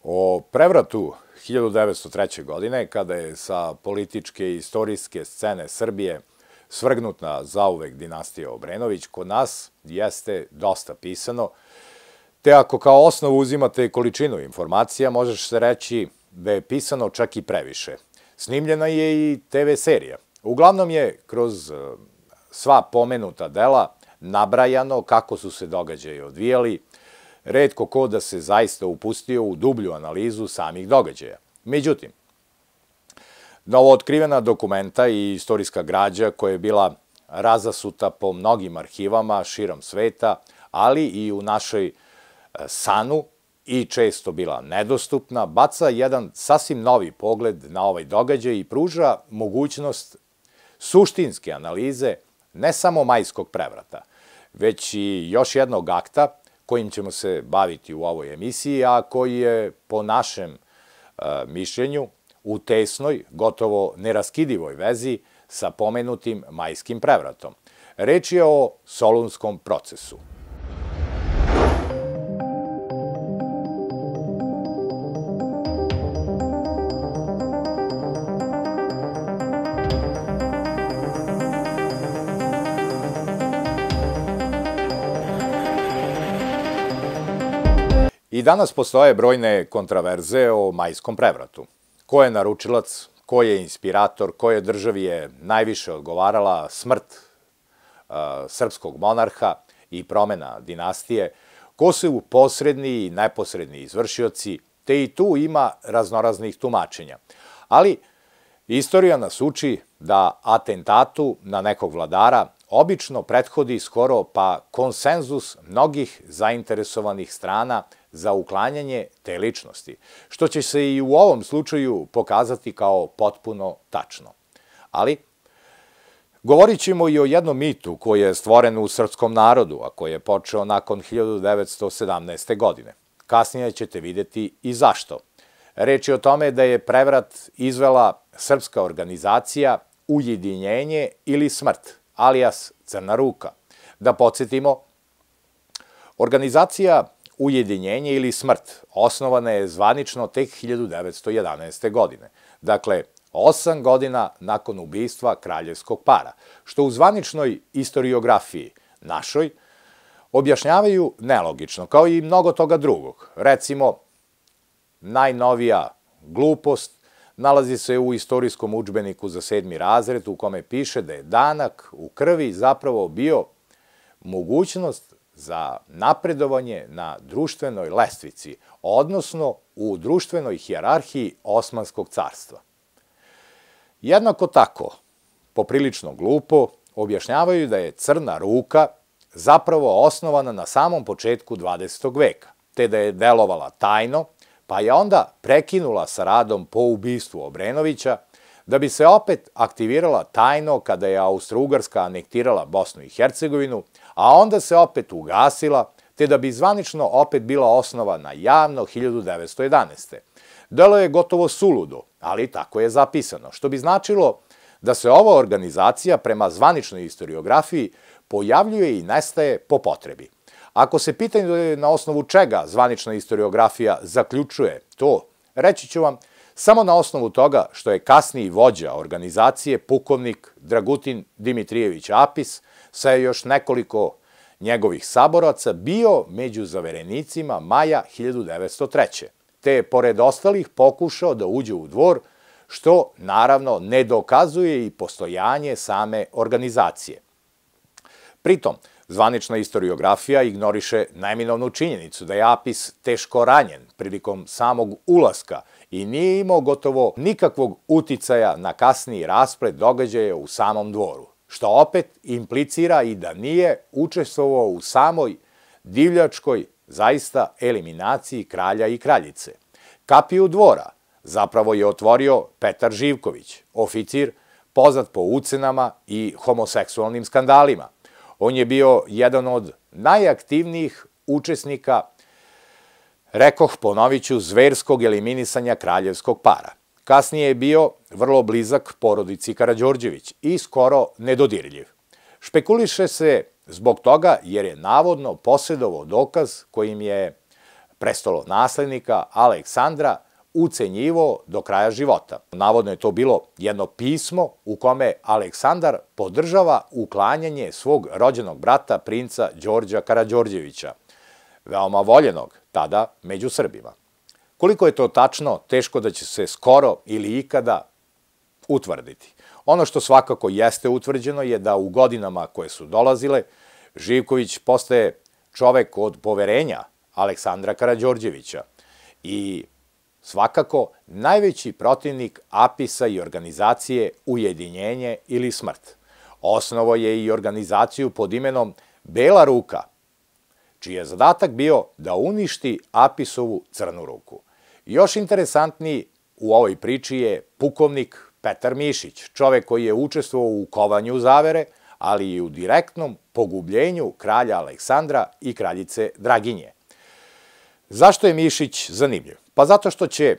O prevratu 1903. godine, kada je sa političke i istorijske scene Srbije svrgnuta zauvek dinastija Obrenović, kod nas jeste dosta pisano, te ako kao osnovu uzimate količinu informacija, možeš se reći da je pisano čak i previše. Snimljena je i TV serija. Uglavnom je kroz sva pomenuta dela nabrajano kako su se događaji odvijali, retko ko da se zaista upustio u dublju analizu samih događaja. Međutim, novootkrivena dokumenta i istorijska građa koja je bila razasuta po mnogim arhivama širom sveta, ali i u našoj sanu i često bila nedostupna, baca jedan sasvim novi pogled na ovaj događaj i pruža mogućnost suštinske analize ne samo majskog prevrata, već i još jednog akta kojim ćemo se baviti u ovoj emisiji, a koji je po našem mišljenju u tesnoj, gotovo neraskidivoj vezi sa pomenutim majskim prevratom. Reč je o Solunskom procesu. I danas postoje brojne kontraverze o majskom prevratu. Ko je naručilac, ko je inspirator, koje državi je najviše odgovarala smrt srpskog monarha i promena dinastije, ko su posredni i neposredni izvršioci, te i tu ima raznoraznih tumačenja. Ali istorija nas uči da atentatu na nekog vladara obično prethodi skoro pa konsenzus mnogih zainteresovanih strana za uklanjanje te ličnosti, što će se i u ovom slučaju pokazati kao potpuno tačno. Ali, govorit ćemo i o jednom mitu koji je stvoren u srpskom narodu, a koji je počeo nakon 1917. godine. Kasnije ćete videti i zašto. Reč je o tome da je prevrat izvela srpska organizacija Ujedinjenje ili smrt, alias Crna ruka. Da podsjetimo, organizacija Ujedinjenje ili smrt osnovana je zvanično tek 1911. godine. Dakle, 8 godina nakon ubistva kraljevskog para, što u zvaničnoj istoriografiji našoj objašnjavaju nelogično, kao i mnogo toga drugog. Recimo, najnovija glupost nalazi se u istorijskom udžbeniku za 7. razred u kome piše da je danak u krvi zapravo bio mogućnost za napredovanje na društvenoj lestvici, odnosno u društvenoj hijerarhiji Osmanskog carstva. Jednako tako, poprilično glupo, objašnjavaju da je Crna ruka zapravo osnovana na samom početku 20. veka, te da je delovala tajno, pa je onda prekinula sa radom po ubistvu Obrenovića, da bi se opet aktivirala tajno kada je Austro-Ugarska anektirala Bosnu i Hercegovinu, a onda se opet ugasila, te da bi zvanično opet bila osnovana javno 1911. Delo je gotovo suludo, ali tako je zapisano, što bi značilo da se ova organizacija prema zvaničnoj istoriografiji pojavljuje i nestaje po potrebi. Ako se pitanje na osnovu čega zvanična istoriografija zaključuje to, reći ću vam samo na osnovu toga što je kasniji vođa organizacije pukovnik Dragutin Dimitrijević Apis sa još nekoliko njegovih saboraca bio među zaverenicima maja 1903. te je pored ostalih pokušao da uđe u dvor, što naravno ne dokazuje i postojanje same organizacije. Pritom, zvanična istoriografija ignoriše neminovnu činjenicu da je Apis teško ranjen prilikom samog ulaska i nije imao gotovo nikakvog uticaja na kasniji rasplet događaja u samom dvoru, što opet implicira i da nije učestvovao u samoj divljačkoj, zaista, eliminaciji kralja i kraljice. Kapiju dvora zapravo je otvorio Petar Živković, oficir poznat po ucenama i homoseksualnim skandalima. On je bio jedan od najaktivnijih učesnika, rekoh, ponoviću, zverskog eliminisanja kraljevskog para. Kasnije je bio vrlo blizak porodici Karađorđević i skoro nedodirljiv. Špekuliše se zbog toga jer je navodno posjedovao dokaz kojim je prestolonaslednika Aleksandra ucenjivao do kraja života. Navodno je to bilo jedno pismo u kome Aleksandar podržava uklanjanje svog rođenog brata, princa Đorđa Karađorđevića, veoma voljenog tada među Srbima. Koliko je to tačno, teško da će se skoro ili ikada utvrditi. Ono što svakako jeste utvrđeno je da u godinama koje su dolazile, Živković postaje čovek od poverenja Aleksandra Karađorđevića i svakako najveći protivnik APIS-a i organizacije Ujedinjenje ili smrt. Osnovao je i organizaciju pod imenom Bela ruka, čiji je zadatak bio da uništi APIS-ovu crnu ruku. Još interesantniji u ovoj priči je pukovnik Petar Mišić, čovek koji je učestvovao u kovanju zavere, ali i u direktnom pogubljenju kralja Aleksandra i kraljice Draginje. Zašto je Mišić zanimljiv? Pa zato što će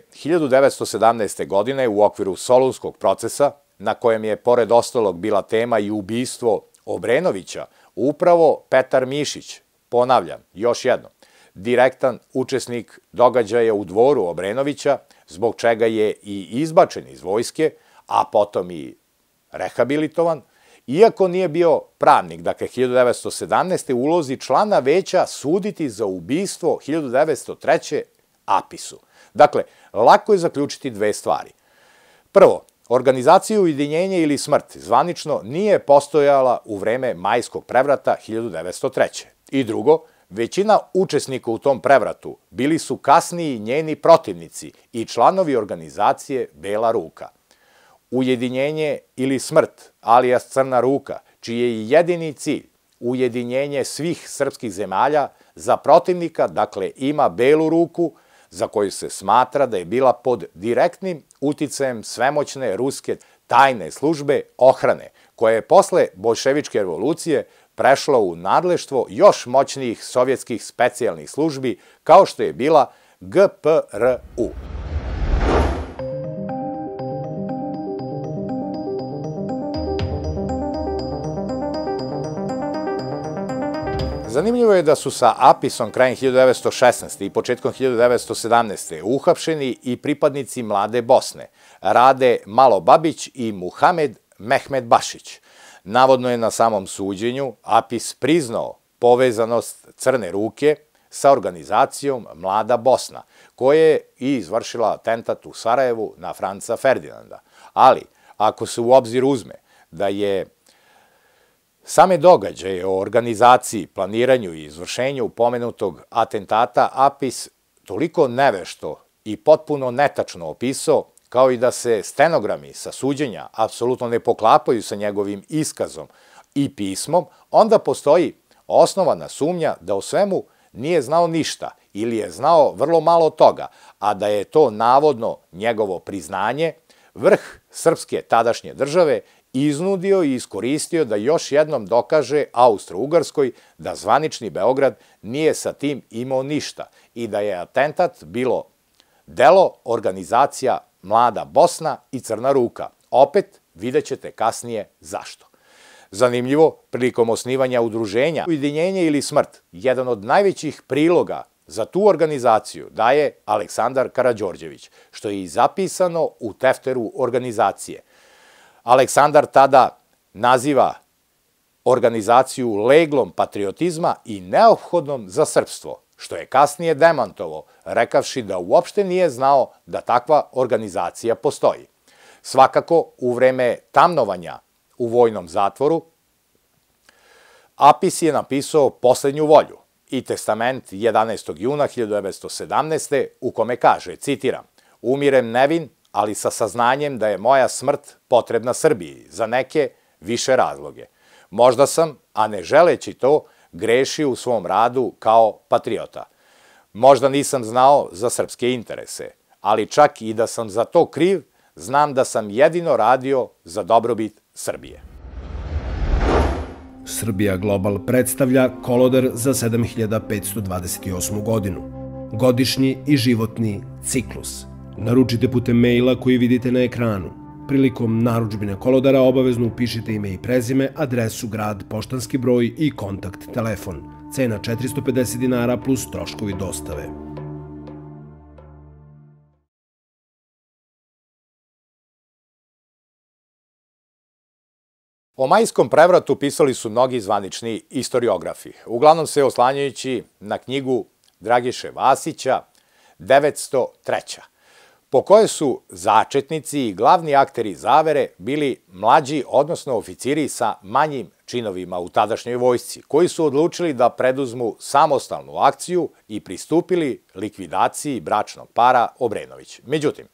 1917. godine u okviru Solunskog procesa, na kojem je pored ostalog bila tema i ubistvo Obrenovića, upravo Petar Mišić, ponavljam još jednom, direktan učesnik događaja u dvoru Obrenovića, zbog čega je i izbačen iz vojske, a potom i rehabilitovan, iako nije bio pravnik, dakle 1917. ulozi člana veća suditi za ubistvo 1903. APIS-u. Dakle, lako je zaključiti dve stvari. Prvo, organizacija Ujedinjenje ili smrt zvanično nije postojala u vreme Majskog prevrata 1903. I drugo, većina učesnika u tom prevratu bili su kasniji njeni protivnici i članovi organizacije Bela ruka. Ujedinjenje ili smrt, alijas Crna ruka, čiji je i jedini cilj ujedinjenje svih srpskih zemalja, za protivnika, dakle, ima Belu ruku, za koju se smatra da je bila pod direktnim uticajem svemoćne ruske tajne službe Ohrane, koja je posle boljševičke revolucije prešla u nadleštvo još moćnijih sovjetskih specijalnih službi, kao što je bila GPRU. Zanimljivo je da su sa APIS-om krajem 1916. i početkom 1917. uhapšeni i pripadnici Mlade Bosne, Rade Malobabić i Muhamed Mehmed Bašić. Navodno je na samom suđenju APIS priznao povezanost Crne ruke sa organizacijom Mlada Bosna, koja je i izvršila atentat u Sarajevu na Franca Ferdinanda. Ali, ako se u obzir uzme da je same događaje o organizaciji, planiranju i izvršenju pomenutog atentata APIS toliko nevešto i potpuno netačno opisao, kao i da se stenogrami sa suđenja apsolutno ne poklapaju sa njegovim iskazom i pismom, onda postoji osnovana sumnja da o svemu nije znao ništa ili je znao vrlo malo toga, a da je to navodno njegovo priznanje, vrh srpske tadašnje države iznudio i iskoristio da još jednom dokaže Austro-Ugarskoj da zvanični Beograd nije sa tim imao ništa i da je atentat bilo delo organizacija Mlada Bosna i Crna ruka. Opet vidjet ćete kasnije zašto. Zanimljivo, prilikom osnivanja udruženja Ujedinjenje ili smrt, jedan od najvećih priloga za tu organizaciju daje Aleksandar Karađorđević, što je i zapisano u tefteru organizacije. Aleksandar tada naziva organizaciju leglom patriotizma i neophodnom za srpstvo, što je kasnije demantovao, rekavši da uopšte nije znao da takva organizacija postoji. Svakako, u vreme tamnovanja u vojnom zatvoru, APIS je napisao poslednju volju i testament 11. juna 1917. u kome kaže, citiram, umirem nevin, ali sa saznanjem da je moja smrt potrebna Srbiji za neke više razloge. Možda sam, a ne želeći to, grešio u svom radu kao patriota. Možda nisam znao za srpske interese, ali čak i da sam za to kriv, znam da sam jedino radio za dobrobit Srbije. Srbija Global predstavlja kolodar za 7528. godinu. Godišnji i životni ciklus. Naručite putem maila koji vidite na ekranu. Prilikom narudžbine kolodara obavezno upišite ime i prezime, adresu, grad, poštanski broj i kontakt telefon. Cena 450 dinara plus troškovi dostave. O majskom prevratu pisali su mnogi zvanični istoriografi, uglavnom se oslanjajući na knjigu Dragiše Vasića 903. po kojoj su začetnici i glavni akteri zavere bili mlađi, odnosno oficiri sa manjim činovima u tadašnjoj vojsci, koji su odlučili da preduzmu samostalnu akciju i pristupili likvidaciji bračnog para Obrenović. Međutim,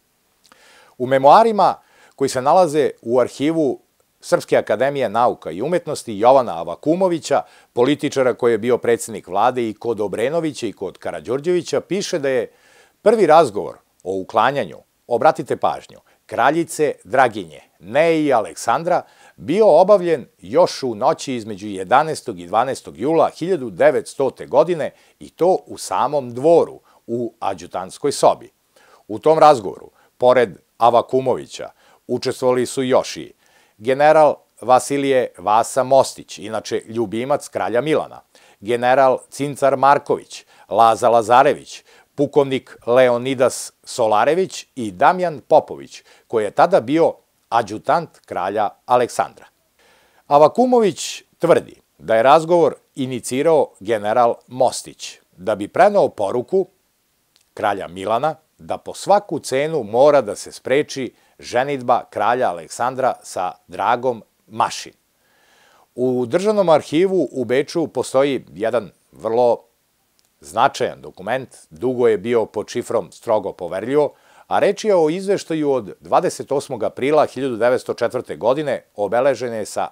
u memoarima koji se nalaze u arhivu Srpske akademije nauka i umetnosti Jovana Avakumovića, političara koji je bio predsednik vlade i kod Obrenovića i kod Karađorđevića, piše da je prvi razgovor o uklanjanju, obratite pažnju, kraljice Draginje, Neje i Aleksandra, bio obavljen još u noći između 11. i 12. jula 1900. godine i to u samom dvoru, u adjutanskoj sobi. U tom razgovoru, pored Avakumovića, učestvovali su još i general Vasilije Vasa Mostić, inače ljubimac kralja Milana, general Cincar Marković, Laza Lazarević, pukovnik Leonidas Solarević i Damjan Popović, koji je tada bio adjutant kralja Aleksandra. Avakumović tvrdi da je razgovor inicirao general Mostić, da bi preneo poruku kralja Milana da po svaku cenu mora da se spreči ženidba kralja Aleksandra sa Dragom Mašin. U državnom arhivu u Beču postoji jedan vrlo značajan dokument, dugo je bio pod šifrom strogo poverljivo, a reč je o izveštaju od 28. aprila 1904. godine obeležene sa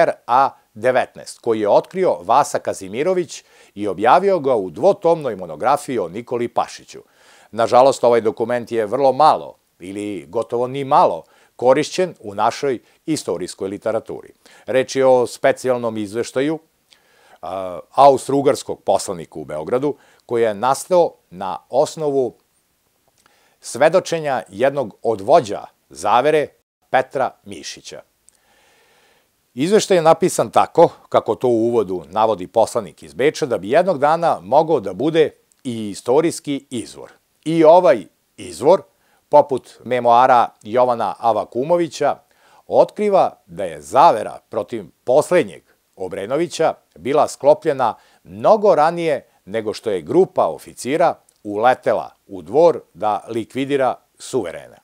RA-19, koji je otkrio Vasa Kazimirović i objavio ga u dvotomnoj monografiji o Nikoli Pašiću. Nažalost, ovaj dokument je vrlo malo, ili gotovo ni malo, korišćen u našoj istorijskoj literaturi. Reč je o specijalnom izveštaju austro-ugarskog poslanika u Beogradu, koji je nastao na osnovu svedočenja jednog od vođa zavere, Petra Mišića. Izveštaj je napisan tako, kako to u uvodu navodi poslanik iz Beča, da bi jednog dana mogao da bude i istorijski izvor. I ovaj izvor, poput memoara Jovana Avakumovića, otkriva da je zavera protiv poslednjeg Obrenovića bila sklopljena mnogo ranije nego što je grupa oficira uletela u dvor da likvidira suverena.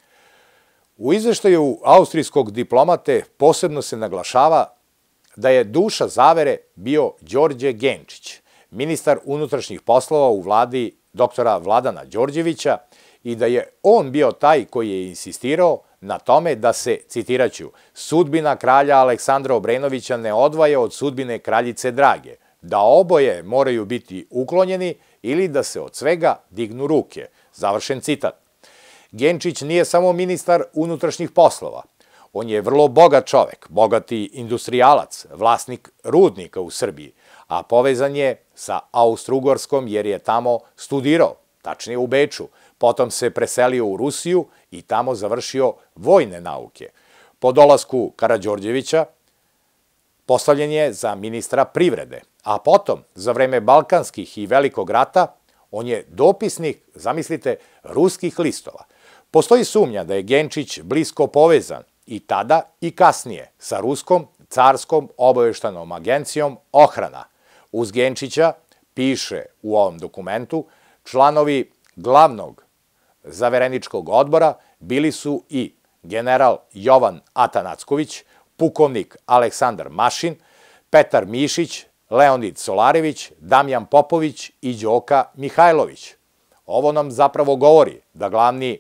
U izveštaju austrijskog diplomate posebno se naglašava da je duša zavere bio Đorđe Genčić, ministar unutrašnjih poslova u vladi doktora Vladana Đorđevića, i da je on bio taj koji je insistirao na tome da se, citiraću, sudbina kralja Aleksandra Obrenovića ne odvaja od sudbine kraljice Drage, da oboje moraju biti uklonjeni ili da se od svega dignu ruke. Završen citat. Genčić nije samo ministar unutrašnjih poslova. On je vrlo bogat čovek, bogati industrijalac, vlasnik rudnika u Srbiji, a povezan je sa Austro-Ugarskom jer je tamo studirao, tačnije u Beču, potom se preselio u Rusiju i tamo završio vojne nauke. Po dolasku Karađorđevića postavljen je za ministra privrede, a potom, za vreme Balkanskih i Velikog rata, on je dopisnik, zamislite, ruskih listova. Postoji sumnja da je Genčić blisko povezan i tada i kasnije sa ruskom carskom obaveštajnom agencijom Ohrana. Uz Genčića, piše u ovom dokumentu, članovi glavnog zavereničkog odbora bili su i general Jovan Atanacković, pukovnik Aleksandar Mašin, Petar Mišić, Leonid Solarević, Damjan Popović i Đoka Mihajlović. Ovo nam zapravo govori da glavni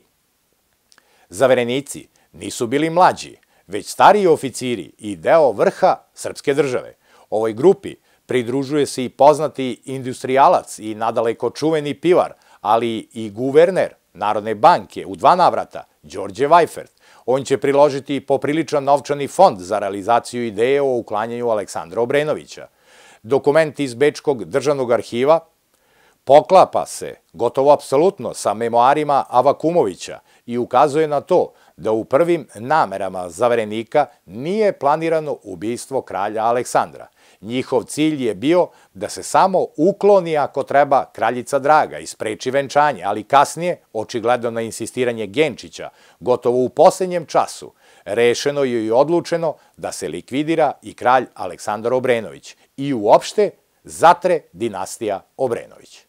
zaverenici nisu bili mlađi, već stariji oficiri i deo vrha srpske države. Ovoj grupi pridružuje se i poznati industrijalac i nadaleko čuveni pivar, ali i guverner Narodne banke u 2 navrata, Đorđe Vajfert. On će priložiti popriličan novčani fond za realizaciju ideje o uklanjanju Aleksandra Obrenovića. Dokument iz Bečkog državnog arhiva poklapa se gotovo apsolutno sa memoarima Avakumovića i ukazuje na to da u prvim namerama zaverenika nije planirano ubistvo kralja Aleksandra. Njihov cilj je bio da se samo ukloni ako treba kraljica Draga i spreči venčanje, ali kasnije, očigledno na insistiranje Genčića, gotovo u poslednjem času, rešeno je i odlučeno da se likvidira i kralj Aleksandar Obrenović i uopšte zatre dinastija Obrenović.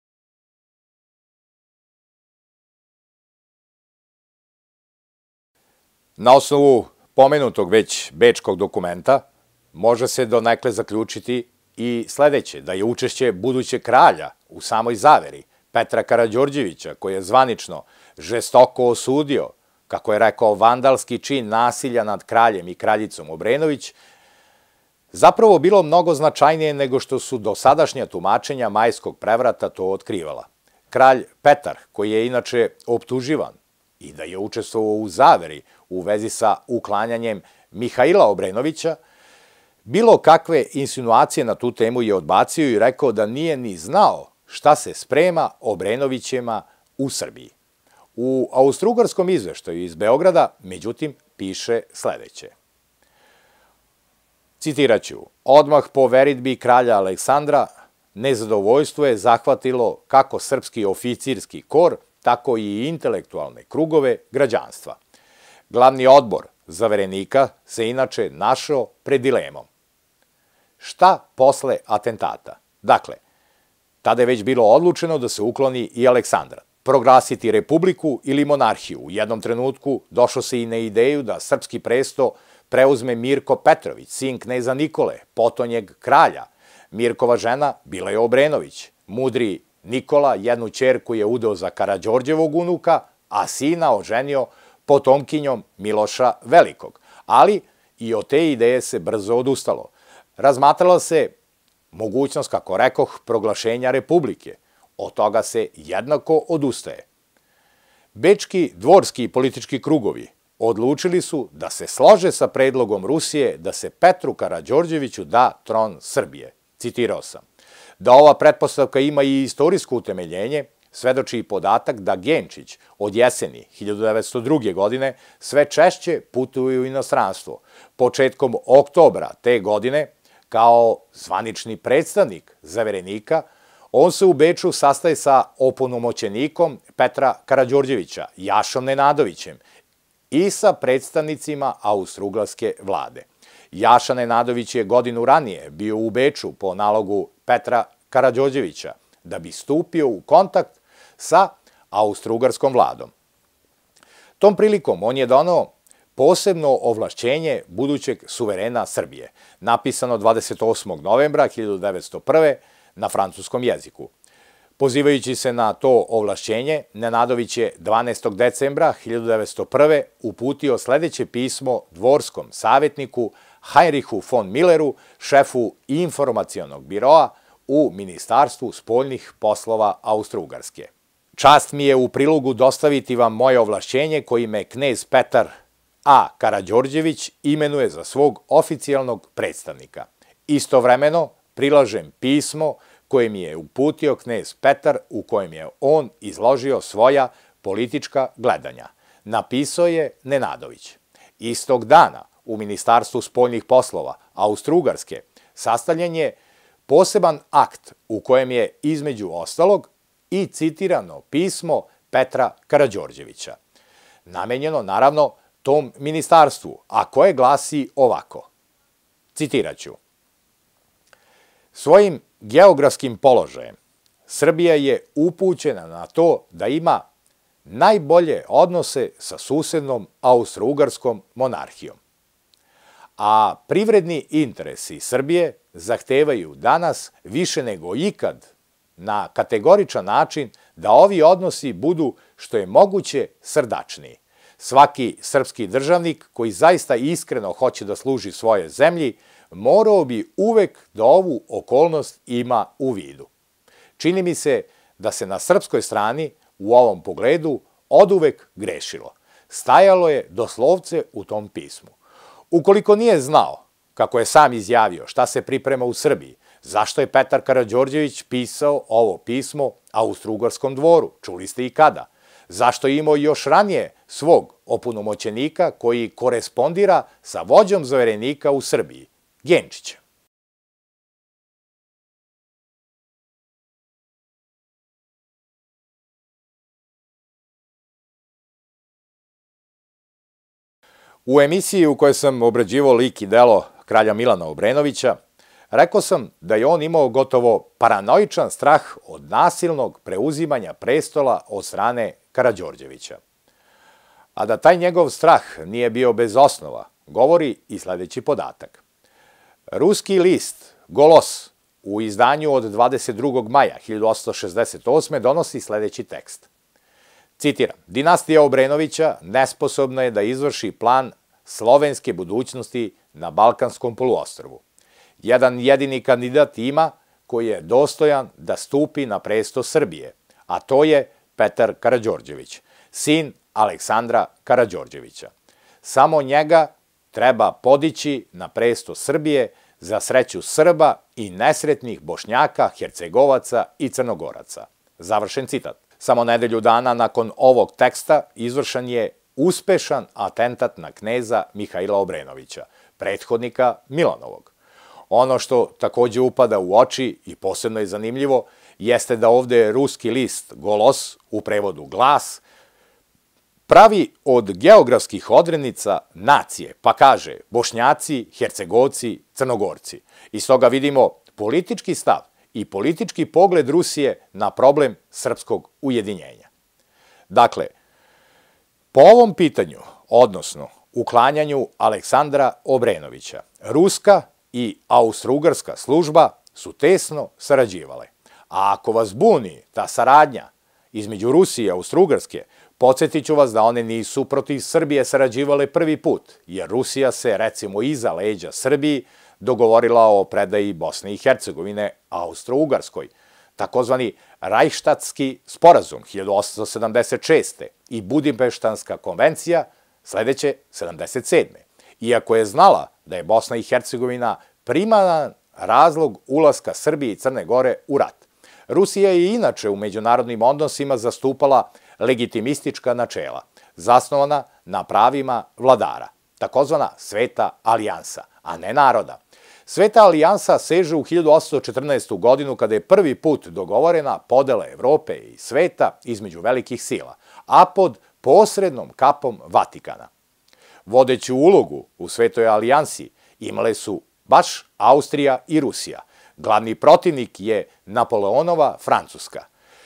Na osnovu pomenutog već bečkog dokumenta može se donekle zaključiti i sledeće, da je učešće budućeg kralja u samoj zaveri Petra Karađorđevića, koji je zvanično žestoko osudio, kako je rekao, vandalski čin nasilja nad kraljem i kraljicom Obrenović, zapravo bilo mnogo značajnije nego što su dosadašnja tumačenja majskog prevrata to otkrivala. Kralj Petar, koji je inače optuživan i da je učestvovao u zaveri u vezi sa uklanjanjem Mihaila Obrenovića, bilo kakve insinuacije na tu temu je odbacio i rekao da nije ni znao šta se sprema Obrenovićima u Srbiji. U austrougarskom izveštaju iz Beograda, međutim, piše sledeće. Citiraću, odmah po veritbi kralja Aleksandra, nezadovoljstvo je zahvatilo kako srpski oficirski kor, tako i intelektualne krugove građanstva. Glavni odbor zaverenika se inače našao pred dilemom. Šta posle atentata? Dakle, tada je već bilo odlučeno da se ukloni i Aleksandra. Proglasiti republiku ili monarhiju. U jednom trenutku došlo se i na ideju da srpski presto preuzme Mirko Petrović, sin kneza Nikole, potonjeg kralja. Mirkova žena bila je Obrenović. Mudri Nikola jednu ćerku je udeo za Karađorđevog unuka, a sina oženio potomkinjom Miloša Velikog. Ali i od te ideje se brzo odustalo. Razmatrala se mogućnost, kako rekoh, proglašenja republike. Od toga se jednako odustaje. Bečki dvorski i politički krugovi odlučili su da se slože sa predlogom Rusije da se Petru Karađorđeviću da tron Srbije. Citirao sam. Da ova pretpostavka ima i istorijsko utemeljenje, svedoči i podatak da Genčić od jeseni 1902. godine sve češće putuje u inostranstvo. Početkom oktobra te godine, kao zvanični predstavnik zaverenika, on se u Beču sastaje sa opunomoćenikom Petra Karađorđevića, Jašom Nenadovićem, i sa predstavnicima austrougarske vlade. Jaša Nenadović je godinu ranije bio u Beču po nalogu Petra Karađorđevića da bi stupio u kontakt sa austrougarskom vladom. Tom prilikom on je doneo posebno ovlašćenje budućeg suverena Srbije, napisano 28. novembra 1901. na francuskom jeziku. Pozivajući se na to ovlašćenje, Nenadović je 12. decembra 1901. uputio sledeće pismo dvorskom savjetniku Heinrichu von Milleru, šefu informacionog biroa u Ministarstvu spoljnih poslova Austrougarske. Čast mi je u prilogu dostaviti vam moje ovlašćenje kojime knez Petar A. Karađorđević imenuje za svog oficijalnog predstavnika. Istovremeno prilažem pismo koje mi je uputio knez Petar, u kojem je on izložio svoja politička gledanja. Napisao je Nenadović. Istog dana u Ministarstvu spoljnih poslova Austrougarske sastavljen je poseban akt u kojem je između ostalog i citirano pismo Petra Karađorđevića. Namenjeno, naravno, tom ministarstvu, a koje glasi ovako. Citiraću. Svojim geografskim položajem Srbija je upućena na to da ima najbolje odnose sa susednom austrougarskom monarhijom. A privredni interesi Srbije zahtevaju danas više nego ikad na kategoričan način da ovi odnosi budu što je moguće srdačniji. Svaki srpski državnik koji zaista iskreno hoće da služi svoje zemlji morao bi uvek da ovu okolnost ima u vidu. Čini mi se da se na srpskoj strani u ovom pogledu oduvek grešilo. Stajalo je doslovce u tom pismu. Ukoliko nije znao, kako je sam izjavio, šta se priprema u Srbiji, zašto je Petar Karađorđević pisao ovo pismo austrougarskom dvoru, čuli ste i kada? Zašto je imao još ranije svog opunomoćenika koji korespondira sa vođom zaverenika u Srbiji, Genčića? U emisiji u kojoj sam obrađivao lik i delo kralja Milana Obrenovića, rekao sam da je on imao gotovo paranoičan strah od nasilnog preuzimanja prestola od strane Karađorđevića. A da taj njegov strah nije bio bez osnova, govori i sledeći podatak. Ruski list Golos u izdanju od 22. maja 1868. donosi sledeći tekst. Citiram, dinastija Obrenovića nesposobna je da izvrši plan slovenske budućnosti na Balkanskom poluostrvu. Jedan jedini kandidat ima koji je dostojan da stupi na presto Srbije, a to je Petar Karađorđević, sin Aleksandra Karađorđevića. Samo njega treba podići na presto Srbije za sreću Srba i nesretnih Bošnjaka, Hercegovaca i Crnogoraca. Završen citat. Samo nedelju dana nakon ovog teksta izvršen je uspešan atentat na kneza Mihaila Obrenovića, prethodnika Milanovog. Ono što takođe upada u oči i posebno je zanimljivo jeste da ovde ruski list Golos, u prevodu glas, pravi od geografskih odrednica nacije, pa kaže Bošnjaci, Hercegovci, Crnogorci. Iz toga vidimo politički stav i politički pogled Rusije na problem srpskog ujedinjenja. Dakle, po ovom pitanju, odnosno uklanjanju Aleksandra Obrenovića, ruska i austrougarska služba su tesno sarađivale. A ako vas buni ta saradnja između Rusije i Austrougarske, podsjetit ću vas da one nisu protiv Srbije sarađivale prvi put, jer Rusija se, recimo, iza leđa Srbiji dogovorila o predaji Bosne i Hercegovine Austrougarskoj, takozvani Rajštatski sporazum 1876. i Budimpeštanska konvencija sledeće 77. Iako je znala da je Bosna i Hercegovina primaran razlog ulaska Srbije i Crne Gore u rat. Rusija je inače u međunarodnim odnosima zastupala legitimistička načela, zasnovana na pravima vladara, takozvana Sveta alijansa, a ne naroda. Sveta alijansa seže u 1814. godinu kada je prvi put dogovorena podela Evrope i sveta između velikih sila, a pod posrednom kapom Vatikana. Vodeću ulogu u Svetoj alijansi imale su baš Austrija i Rusija. Glavni protivnik je Napoleonova Francuska.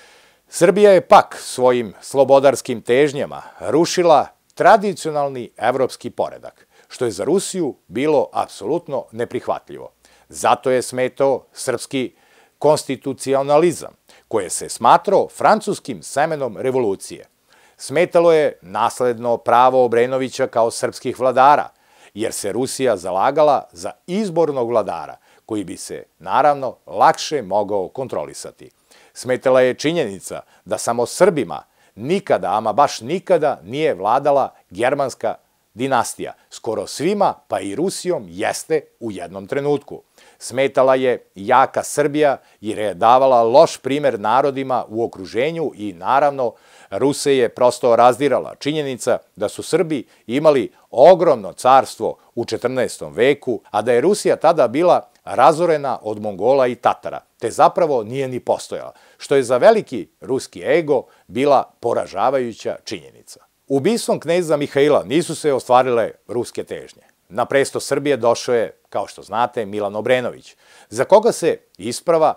Srbija je pak svojim slobodarskim težnjama rušila tradicionalni evropski poredak, što je za Rusiju bilo apsolutno neprihvatljivo. Zato je smetao srpski konstitucionalizam, koje se smatrao francuskim semenom revolucije. Smetalo je nasledno pravo Obrenovića kao srpskih vladara, jer se Rusija zalagala za izbornog vladara, koji bi se, naravno, lakše mogao kontrolisati. Smetala je činjenica da samo Srbima nikada, ama baš nikada, nije vladala germanska dinastija. Skoro svima, pa i Rusijom, jeste u jednom trenutku. Smetala je jaka Srbija jer je davala loš primer narodima u okruženju i, naravno, Ruse je prosto razdirala činjenica da su Srbi imali ogromno carstvo u 14. veku, a da je Rusija tada bila razorena od Mongola i Tatara, te zapravo nije ni postojala, što je za veliki ruski ego bila poražavajuća činjenica. Ubistvom kneza Mihaila nisu se ostvarile ruske težnje. Na presto Srbije došao je, kao što znate, Milan Obrenović, za koga se isprava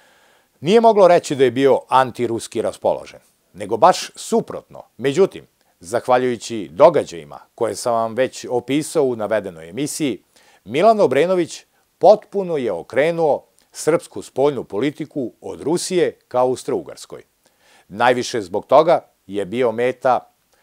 nije moglo reći da je bio antiruski raspoložen, nego baš suprotno. Međutim, zahvaljujući događajima koje sam vam već opisao u navedenoj emisiji, Milan Obrenović potpuno je okrenuo srpsku spoljnu politiku od Rusije ka Austrougarskoj. Najviše zbog toga je bio meta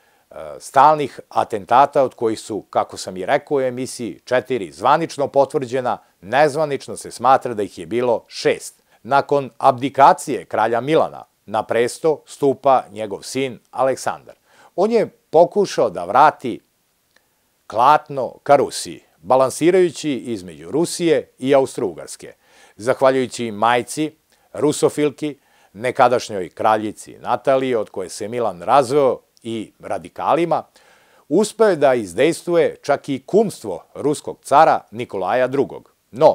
stalnih atentata, od kojih su, kako sam i rekao u emisiji, 4 zvanično potvrđena, nezvanično se smatra da ih je bilo 6. Nakon abdikacije kralja Milana na presto stupa njegov sin Aleksandar. On je pokušao da vrati klatno ka Rusiji, balansirajući između Rusije i Austrougarske. Zahvaljujući majci, rusofilki, nekadašnjoj kraljici Nataliji, od koje se Milan razveo, i radikalima, uspeo je da izdejstvuje čak i kumstvo ruskog cara Nikolaja II. No,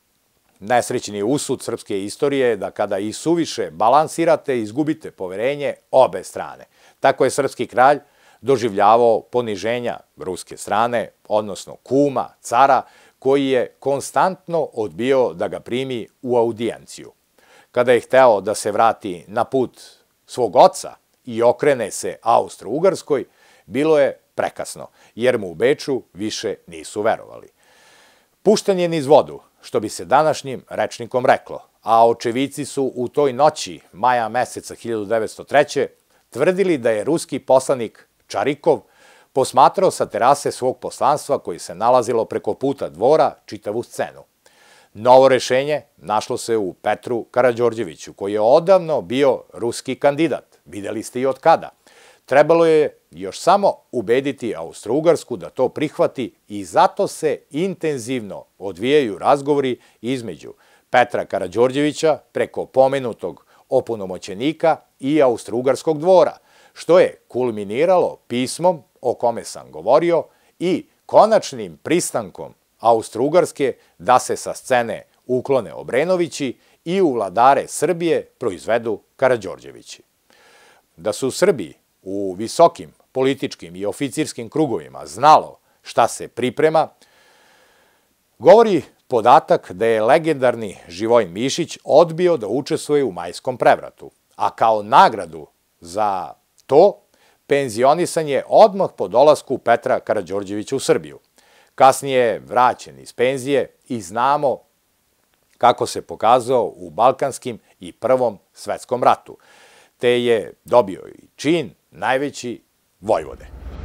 nesrećni usud srpske istorije je da kada i suviše balansirate, izgubite poverenje obe strane. Tako je srpski kralj doživljavao poniženja ruske strane, odnosno kuma, cara, koji je konstantno odbio da ga primi u audijenciju. Kada je hteo da se vrati na put svog oca i okrene se Austro-Ugarskoj, bilo je prekasno, jer mu u Beču više nisu verovali. Pušten je niz vodu, što bi se današnjim rečnikom reklo, a očevici su u toj noći, maja meseca 1903. tvrdili da je ruski poslanik Čarikov posmatrao sa terase svog poslanstva koji se nalazilo preko puta dvora čitavu scenu. Novo rešenje našlo se u Petru Karađorđeviću, koji je odavno bio ruski kandidat, videli ste i od kada. Trebalo je još samo ubediti Austro-Ugarsku da to prihvati i zato se intenzivno odvijaju razgovori između Petra Karađorđevića preko pomenutog opunomoćenika i Austro-Ugarskog dvora, što je kulminiralo pismom o kome sam govorio i konačnim pristankom Austro-Ugarske da se sa scene uklone Obrenovići i u vladare Srbije proizvedu Karađorđevići. Da su u Srbiji u visokim političkim i oficirskim krugovima znalo šta se priprema, govori podatak da je legendarni Živojin Mišić odbio da učestvuje u Majskom prevratu, a kao nagradu za to penzionisan je odmah po dolasku Petra Karađorđevića u Srbiju. Kasnije je vraćen iz penzije i znamo kako se pokazao u Balkanskim i Prvom svetskom ratu, te je dobio i čin najveći vojvode.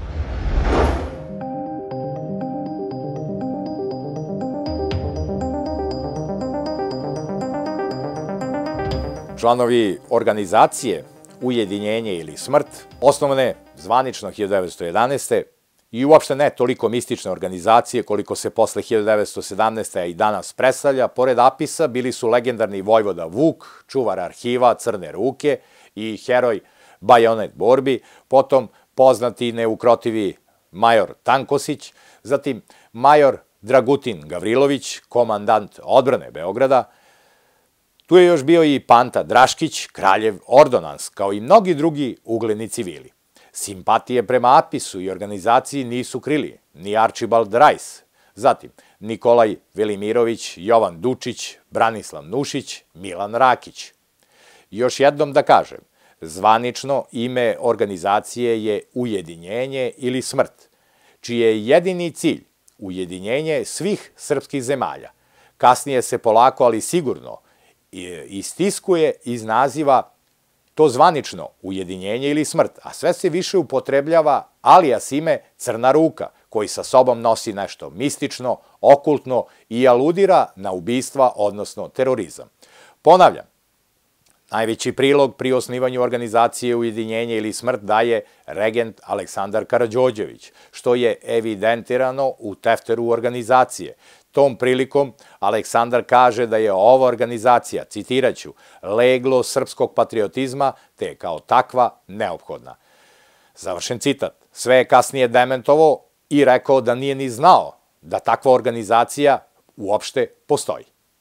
Članovi organizacije Ujedinjenje ili smrt, osnovane zvanično 1911. i uopšte ne toliko mistične organizacije koliko se posle 1917. i danas predstavlja, pored Apisa bili su legendarni vojvoda Vuk, čuvar arhiva Crne ruke i heroj Bajonet borbi, potom poznati neukrotivi major Tankosić, zatim major Dragutin Gavrilović, komandant odbrane Beograda. Tu je još bio i Panta Draškić, kraljev ordonans, kao i mnogi drugi ugledni civili. Simpatije prema Apisu i organizaciji nisu krili ni Arčibald Rajs, zatim Nikolaj Velimirović, Jovan Dučić, Branislav Nušić, Milan Rakić. Još jednom da kažem, zvanično ime organizacije je Ujedinjenje ili smrt, čiji je jedini cilj ujedinjenje svih srpskih zemalja. Kasnije se polako, ali sigurno, istiskuje iz naziva to zvanično ujedinjenje ili smrt, a sve se više upotrebljava alias ime Crna ruka, koji sa sobom nosi nešto mistično, okultno i aludira na ubistva, odnosno terorizam. Ponavljam, najveći prilog pri osnivanju organizacije Ujedinjenje ili smrt daje regent Aleksandar Karađorđević, što je evidentirano u tefteru organizacije. Tom prilikom Aleksandar kaže da je ova organizacija, citiraću, leglo srpskog patriotizma, te je kao takva neophodna. Završen citat. Sve je kasnije dementovao i rekao da nije ni znao da takva organizacija uopšte postoji.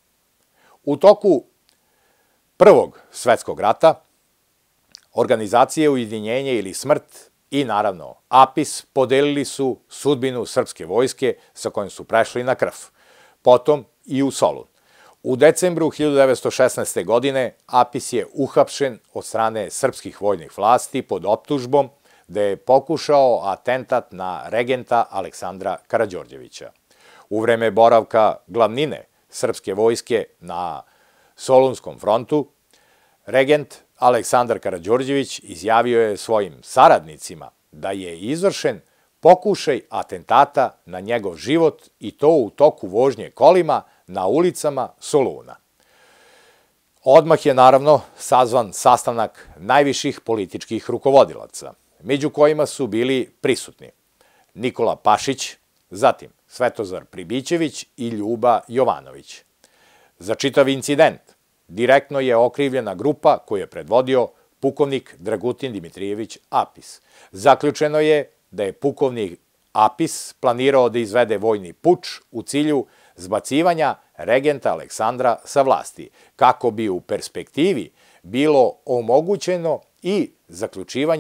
U toku Prvog svetskog rata organizacije Ujedinjenje ili smrt i naravno Apis podelili su sudbinu srpske vojske sa kojom su prešli na krv, potom i u Solun. U decembru 1916. godine Apis je uhapšen od strane srpskih vojnih vlasti pod optužbom da je pokušao atentat na regenta Aleksandra Karađorđevića. U vreme boravka glavnine srpske vojske na Solunskom frontu, regent Aleksandar Karađorđević izjavio je svojim saradnicima da je izvršen pokušaj atentata na njegov život i to u toku vožnje kolima na ulicama Soluna. Odmah je naravno sazvan sastanak najviših političkih rukovodilaca, među kojima su bili prisutni Nikola Pašić, zatim Svetozar Pribićević i Ljuba Jovanović. Za čitav incident direktno je okrivljena grupa koju je predvodio pukovnik Dragutin Dimitrijević Apis. Zaključeno je da je pukovnik Apis planirao da izvede vojni puč u cilju zbacivanja regenta Aleksandra sa vlasti, kako bi u perspektivi bilo omogućeno i zaključivanje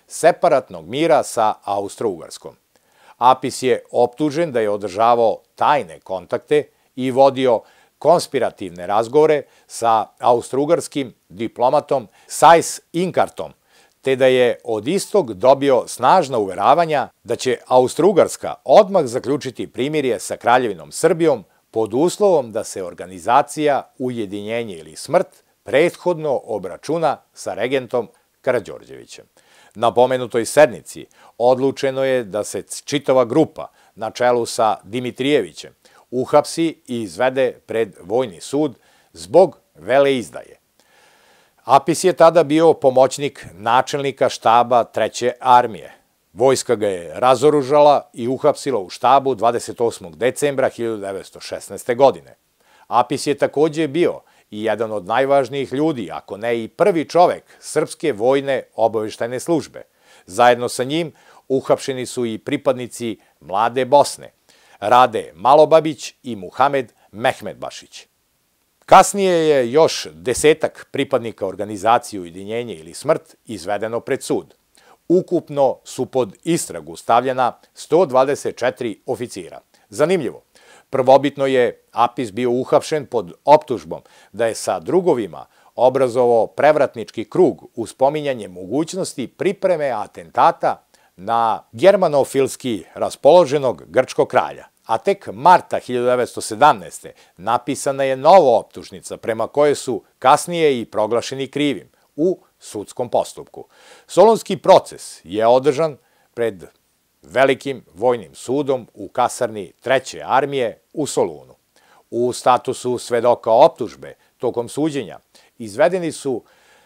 separatnog mira sa Austro-Ugarskom. Apis je optužen da je održavao tajne kontakte i vodio konspirativne razgovore sa austro-ugarskim diplomatom Sajs Inkartom, te da je od istog dobio snažna uveravanja da će Austro-Ugarska odmah zaključiti primirje sa Kraljevinom Srbijom pod uslovom da se organizacija Ujedinjenje ili smrt prethodno obračuna sa regentom Karađorđevićem. Na pomenutoj sednici odlučeno je da se čitava grupa na čelu sa Dimitrijevićem uhapsi i izvede pred vojni sud zbog veleizdaje. Apis je tada bio pomoćnik načelnika štaba 3. armije. Vojska ga je razoružala i uhapsila u štabu 28. decembra 1916. godine. Apis je takođe bio i jedan od najvažnijih ljudi, ako ne i prvi čovek Srpske vojne obaveštajne službe. Zajedno sa njim uhapšeni su i pripadnici Mlade Bosne, Rade Malobabić i Muhamed Mehmedbašić. Kasnije je još 10 pripadnika organizacije Ujedinjenje ili smrt izvedeno pred sud. Ukupno su pod istragu stavljena 124 oficira. Zanimljivo, prvobitno je Apis bio uhapšen pod optužbom da je sa drugovima obrazovao prevratnički krug uz pominjanje mogućnosti pripreme atentata na germanofilski raspoloženog grčkog kralja. A tek marta 1917. napisana je nova optužnica prema kojoj su kasnije i proglašeni krivim u sudskom postupku. Solunski proces je održan pred velikim vojnim sudom u kasarni 3. armije u Solunu. U statusu svedoka optužbe tokom suđenja izvedeni su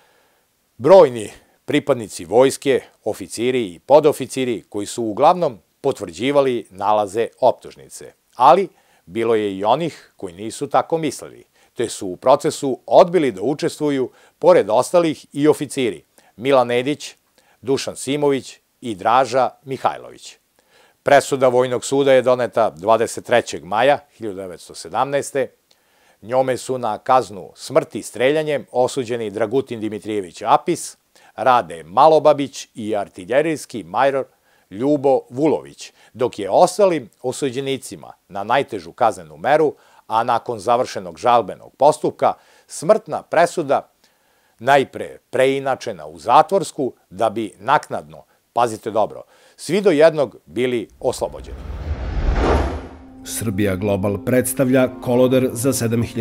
brojni pripadnici vojske, oficiri i podoficiri koji su uglavnom potvrđivali nalaze optužnice, ali bilo je i onih koji nisu tako mislili, te su u procesu odbili da učestvuju, pored ostalih i oficiri Milan Nedić, Dušan Simović i Draža Mihajlović. Presuda Vojnog suda je doneta 23. maja 1917. Njome su na kaznu smrti streljanjem osuđeni Dragutin Dimitrijević Apis, Rade Malobabić i artiljerijski major Ljubo Vulović, dok je ostalim osuđenicima na najtežu kaznenu meru, a nakon završenog žalbenog postupka, smrtna presuda najpre preinačena u zatvorsku, da bi naknadno, pazite dobro, svi do jednog bili oslobođeni. Srbija Global predstavlja kolodar za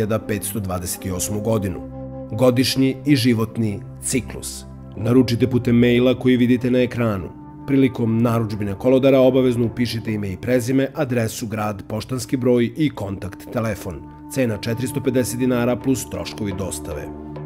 7528. godinu. Godišnji i životni ciklus. Naručite putem maila koji vidite na ekranu. Prilikom narudžbine kolodara obavezno upišite ime i prezime, adresu, grad, poštanski broj i kontakt telefon. Cena 450 dinara plus troškovi dostave.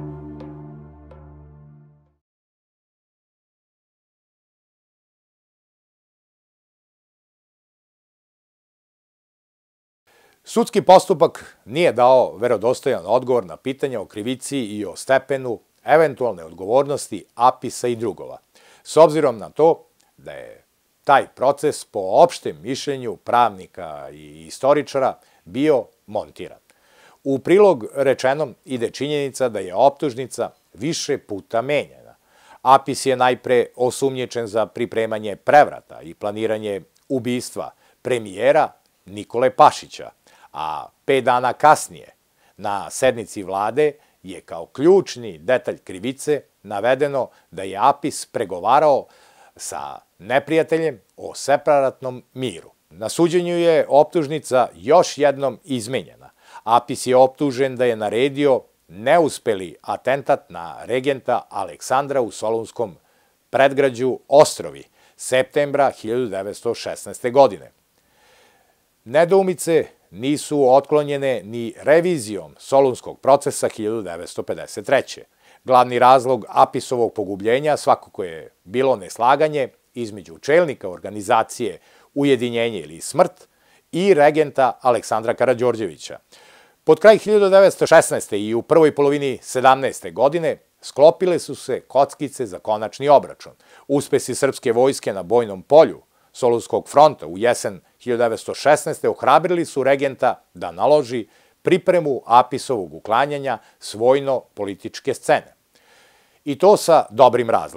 Sudski postupak nije dao verodostojan odgovor na pitanja o krivici i o stepenu eventualne odgovornosti Apisa i drugova, s obzirom na to da je taj proces po opštem mišljenju pravnika i istoričara bio montiran. U prilog rečenom ide činjenica da je optužnica više puta menjana. Apis je najpre osumnjičen za pripremanje prevrata i planiranje ubistva premijera Nikole Pašića, a 5 dana kasnije na sednici vlade je kao ključni detalj krivice navedeno da je Apis pregovarao sa neprijateljem o separatnom miru. Na suđenju je optužnica još jednom izmenjena. Apis je optužen da je naredio neuspeli atentat na regenta Aleksandra u solunskom predgrađu Ostrovi, septembra 1916. godine. Nedoumice nisu otklonjene ni revizijom solunskog procesa 1953. Glavni razlog Apisovog pogubljenja svakako je bilo neslaganje između čelnika organizacije Ujedinjenje ili smrt i regenta Aleksandra Karađorđevića. Pod kraj 1916. i u prvoj polovini 17. godine sklopile su se kockice za konačni obračun. Uspesi srpske vojske na bojnom polju Solunskog fronta u jesen 1916. ohrabrili su regenta da naloži pripremu Apisovog uklanjanja s vojno-političke scene. I to sa dobrim razlogom.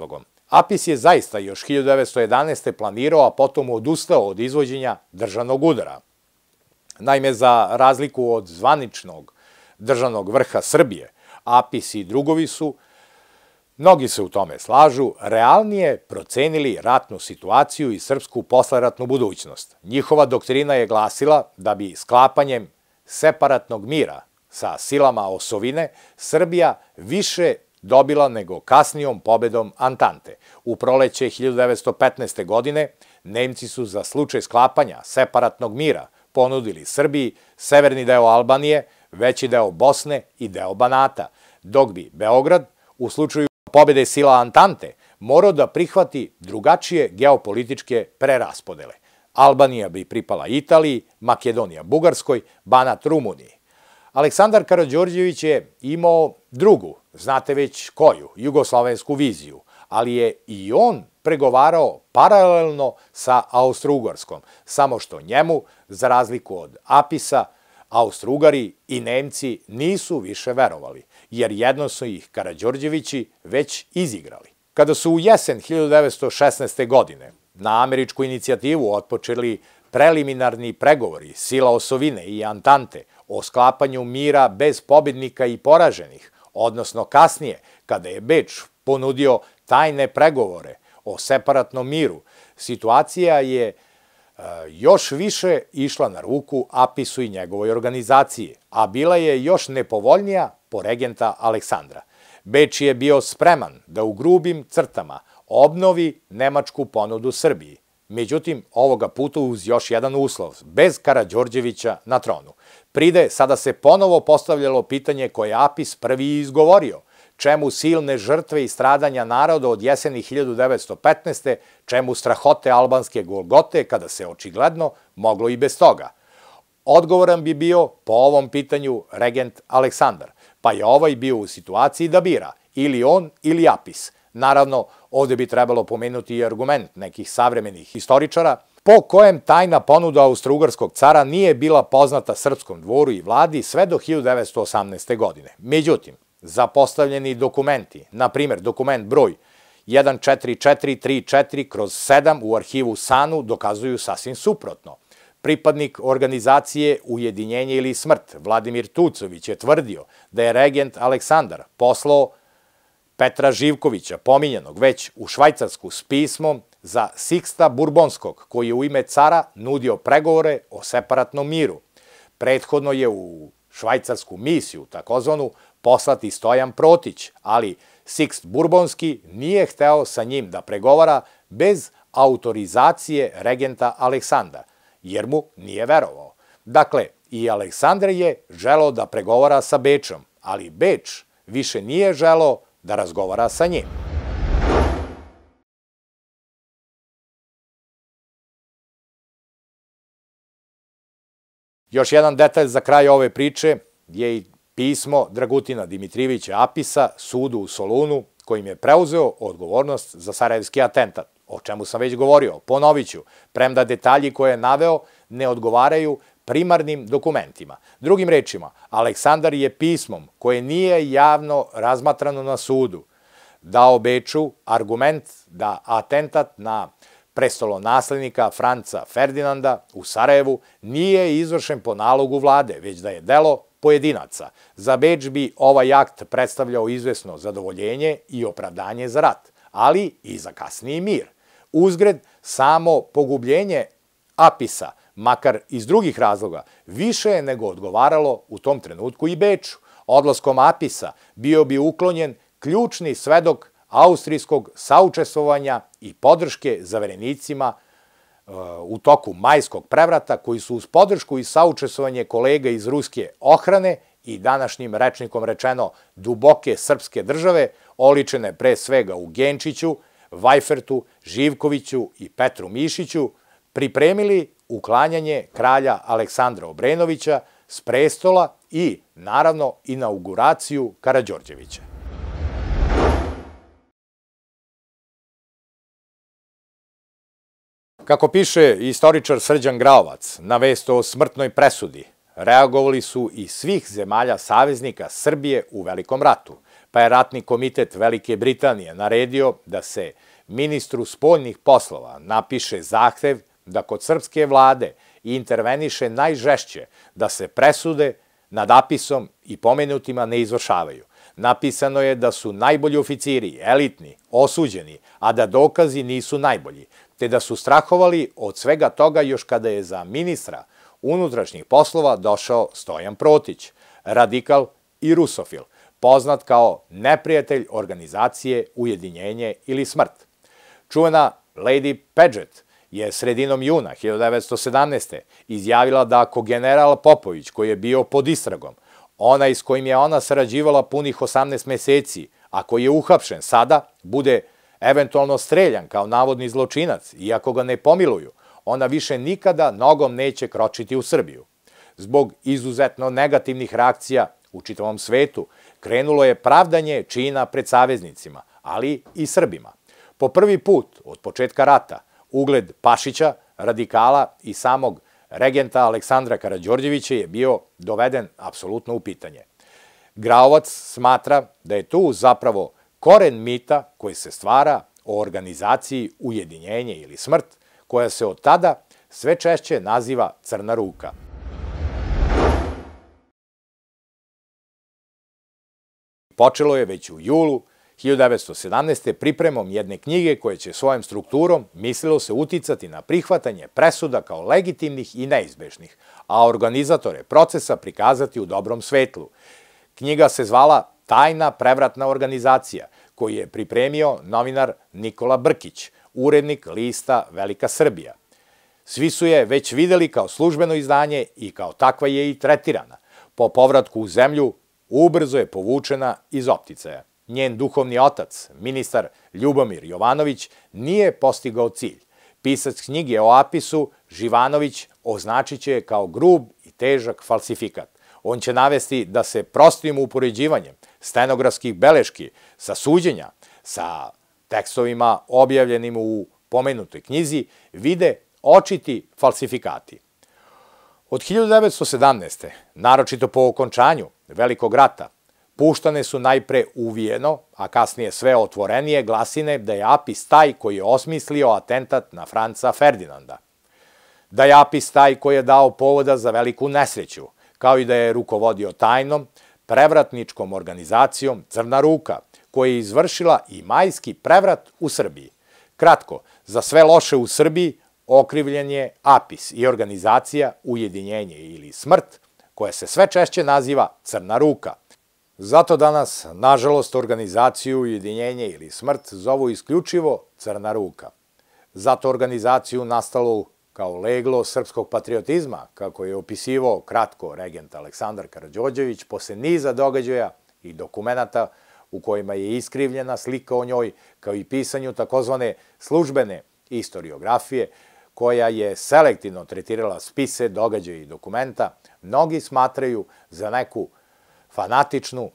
Apis je zaista još 1911. planirao, a potom odustao od izvođenja državnog udara. Naime, za razliku od zvaničnog državnog vrha Srbije, Apis i drugovi su, mnogi se u tome slažu, realnije procenili ratnu situaciju i srpsku posleratnu budućnost. Njihova doktrina je glasila da bi sklapanjem separatnog mira sa silama osovine Srbija više dobila nego kasnijom pobedom Antante. U proleće 1915. godine Nemci su za slučaj sklapanja separatnog mira ponudili Srbiji severni deo Albanije, veći deo Bosne i deo Banata, dok bi Beograd, u slučaju pobede sila Antante, morao da prihvati drugačije geopolitičke preraspodele. Albanija bi pripala Italiji, Makedonija Bugarskoj, Banat Rumuniji. Aleksandar Karađorđević je imao drugu, znate već koju, jugoslovensku viziju, ali je i on pregovarao paralelno sa Austro-Ugarskom, samo što njemu, za razliku od Apisa, Austro-Ugari i Nemci nisu više verovali, jer jedno su ih Karađorđevići već izigrali. Kada su u jesen 1916. godine na američku inicijativu otpočeli preliminarni pregovori sila osovine i Antante o sklapanju mira bez pobednika i poraženih, odnosno kasnije, kada je Beč ponudio tajne pregovore o separatnom miru, situacija je još više išla na ruku Apisu i njegovoj organizaciji, a bila je još nepovoljnija po regenta Aleksandra. Beč je bio spreman da u grubim crtama obnovi nemačku ponudu Srbiji. Međutim, ovoga puta uz još jedan uslov, bez Karađorđevića na tronu. Pride, sada se ponovo postavljalo pitanje koje Apis prvi izgovorio. Čemu silne žrtve i stradanja naroda od jeseni 1915. Čemu strahote albanske Golgote, kada se očigledno moglo i bez toga? Odgovoran bi bio po ovom pitanju regent Aleksandar, pa je ovaj bio u situaciji da bira, ili on ili Apis. Naravno, ovde bi trebalo pomenuti i argument nekih savremenih historičara, po kojem tajna ponuda austro-ugarskog cara nije bila poznata srpskom dvoru i vladi sve do 1918. godine. Međutim, zapostavljeni dokumenti, na primjer dokument broj 14434/7 u arhivu SANU dokazuju sasvim suprotno. Pripadnik organizacije Ujedinjenje ili smrt, Vladimir Tucović, je tvrdio da je regent Aleksandar poslao Petra Živkovića, pominjanog već u Švajcarsku, s pismom za Siksta Burbonskog, koji je u ime cara nudio pregovore o separatnom miru. Prethodno je u švajcarsku misiju, takozvanu, poslati Stojan Protić, ali Sikst Burbonski nije hteo sa njim da pregovara bez autorizacije regenta Aleksandra, jer mu nije verovao. Dakle, i Aleksandar je želeo da pregovara sa Bečom, ali Beč više nije želeo da razgovara sa njim. Još jedan detalj za kraj ove priče je i pismo Dragutina Dimitrijevića Apisa sudu u Solunu, kojim je preuzeo odgovornost za sarajevski atentat, o čemu sam već govorio. Ponoviću, premda detalji koje je naveo ne odgovaraju primarnim dokumentima. Drugim rečima, Aleksandar je pismom, koje nije javno razmatrano na sudu, dao Beču argument da atentat na prestolonaslednika Franca Ferdinanda u Sarajevu nije izvršen po nalogu vlade, već da je delo pojedinaca. Za Beč bi ovaj akt predstavljao izvesno zadovoljenje i opravdanje za rat, ali i za kasniji mir. Uzgred, samo pogubljenje Apisa, makar iz drugih razloga, više je nego odgovaralo u tom trenutku i Beču. Odlaskom Apisa bio bi uklonjen ključni svedok austrijskog saučestvovanja i podrške zaverenicima u toku majskog prevrata, koji su uz podršku i saučestvovanje kolega iz ruske ohrane i današnjim rečnikom rečeno duboke srpske države, oličene pre svega u Genčiću, Vajfertu, Živkoviću i Petru Mišiću, pripremili uklanjanje kralja Aleksandra Obrenovića s prestola i, naravno, inauguraciju Karađorđevića. Kako piše istoričar Srđan Graovac, na vest o smrtnoj presudi reagovali su i svih zemalja saveznika Srbije u Velikom ratu, pa je Ratni komitet Velike Britanije naredio da se ministru spoljnih poslova napiše zahtev da kod srpske vlade interveniše najžešće da se presude nad Apisom i pomenutima ne izvršavaju. Napisano je da su najbolji oficiri, elitni, osuđeni, a da dokazi nisu najbolji, te da su strahovali od svega toga još kada je za ministra unutrašnjih poslova došao Stojan Protić, radikal i rusofil, poznat kao neprijatelj organizacije Ujedinjenje ili smrt. Čuvena Lady Paget je sredinom juna 1917. izjavila da ako general Popović, koji je bio pod istragom, onaj s kojim je ona sarađivala punih 18 meseci, a koji je uhapšen sada, bude eventualno streljan kao navodni zločinac, iako ga ne pomiluju, ona više nikada nogom neće kročiti u Srbiju. Zbog izuzetno negativnih reakcija u čitavom svetu, krenulo je pravdanje čina pred saveznicima, ali i Srbima. Po prvi put od početka rata, ugled Pašića, radikala i samog regenta Aleksandra Karađorđevića je bio doveden apsolutno u pitanje. Graovac smatra da je tu zapravo koren mita koji se stvara o organizaciji Ujedinjenje ili smrt, koja se od tada sve češće naziva Crna ruka. Počelo je već u julu 1917. pripremom jedne knjige koje će svojom strukturom, mislilo se, uticati na prihvatanje presuda kao legitimnih i neizbežnih, a organizatore procesa prikazati u dobrom svetlu. Knjiga se zvala Tajna prevratna organizacija, koju je pripremio novinar Nikola Brkić, urednik lista Velika Srbija. Svi su je već videli kao službeno izdanje i kao takva je i tretirana. Po povratku u zemlju ubrzo je povučena iz opticaja. Njen duhovni otac, ministar Ljubomir Jovanović, nije postigao cilj. Pisac knjige o Apisu, Živanović, označit će je kao grub i težak falsifikat. On će navesti da se prostim upoređivanjem stenografskih beleški sa suđenja, sa tekstovima objavljenim u pomenutoj knjizi, vide očiti falsifikati. Od 1917. naročito po okončanju Velikog rata, puštane su najpre uvijeno, a kasnije sve otvorenije glasine da je Apis taj koji je osmislio atentat na Franca Ferdinanda. Da je Apis taj koji je dao povoda za veliku nesreću, kao i da je rukovodio tajnom, prevratničkom organizacijom Crna ruka, koja je izvršila i majski prevrat u Srbiji. Kratko, za sve loše u Srbiji okrivljen je Apis i organizacija Ujedinjenje ili smrt, koja se sve češće naziva Crna ruka. Zato danas, nažalost, organizaciju Ujedinjenje ili smrt zovu isključivo Crna ruka. Zato organizaciju nastalu kao leglo srpskog patriotizma, kako je opisivao kratko regent Aleksandar Karađorđević, posle niza događaja i dokumenata u kojima je iskrivljena slika o njoj, kao i pisanju takozvane službene istoriografije, koja je selektivno tretirala spise, događaje i dokumenta, mnogi smatraju za neku fanatičnu,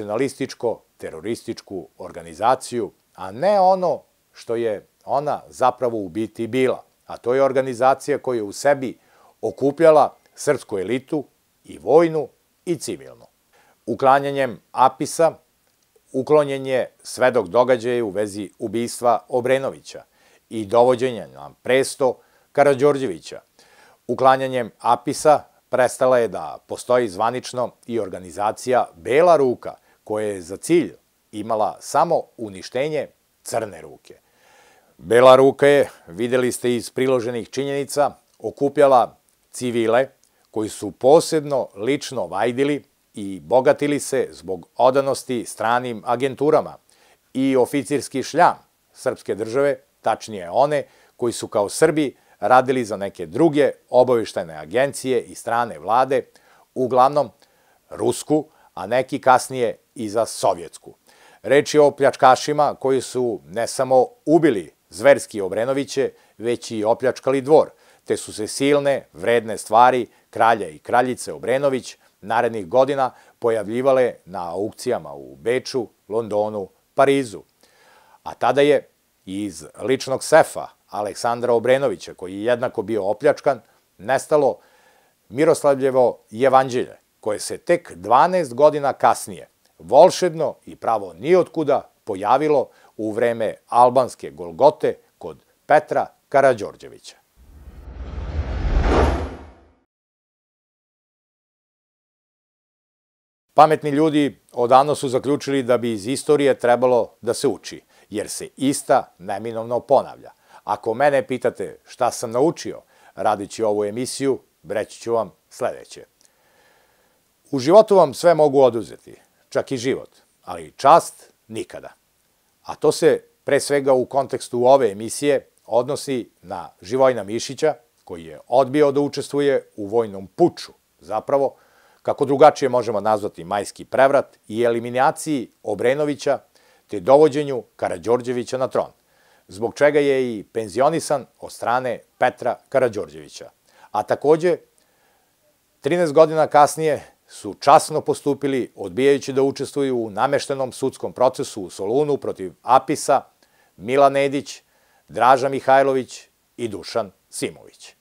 nacionalističko-terorističku organizaciju, a ne ono što je ona zapravo u biti bila. A to je organizacija koja je u sebi okupljala srpsku elitu, i vojnu i civilnu. Uklanjanjem Apisa uklonjen je svedok događaja u vezi ubistva Obrenovića i dovođenja na presto Karađorđevića. Uklanjanjem Apisa prestala je da postoji zvanično i organizacija Bela ruka, koja je za cilj imala samo uništenje Crne ruke. Bela ruka je, videli ste iz priloženih činjenica, okupljala civile koji su posebno lično vajdili i bogatili se zbog odanosti stranim agenturama i oficirski šljam srpske države, tačnije one koji su kao Srbi radili za neke druge obaveštajne agencije i strane vlade, uglavnom rusku, a neki kasnije i za sovjetsku. Reč je o pljačkašima koji su ne samo ubili zverski Obrenoviće, već i opljačkali dvor, te su se silne, vredne stvari kralja i kraljice Obrenović narednih godina pojavljivale na aukcijama u Beču, Londonu, Parizu. A tada je iz ličnog sefa Aleksandra Obrenovića, koji je jednako bio opljačkan, nestalo Miroslavljevo jevanđelje, koje se tek 12 godina kasnije volšebno i pravo nijotkuda pojavilo u vreme albanske Golgote kod Petra Karađorđevića. Pametni ljudi odavno su zaključili da bi iz istorije trebalo da se uči, jer se ista neminovno ponavlja. Ako mene pitate šta sam naučio radeći ovu emisiju, reći ću vam sledeće. U životu vam sve mogu oduzeti, čak i život, ali čast nikada. A to se, pre svega u kontekstu ove emisije, odnosi na Živojina Mišića, koji je odbio da učestvuje u vojnom puču, zapravo, kako drugačije možemo nazvati majski prevrat i eliminaciji Obrenovića, te dovođenju Karađorđevića na tron, zbog čega je i penzionisan od strane Petra Karađorđevića. A takođe, 13 godina kasnije su časno postupili odbijajući da učestvuju u nameštenom sudskom procesu u Solunu protiv Apisa, Milan Nedić, Draža Mihajlović i Dušan Simović.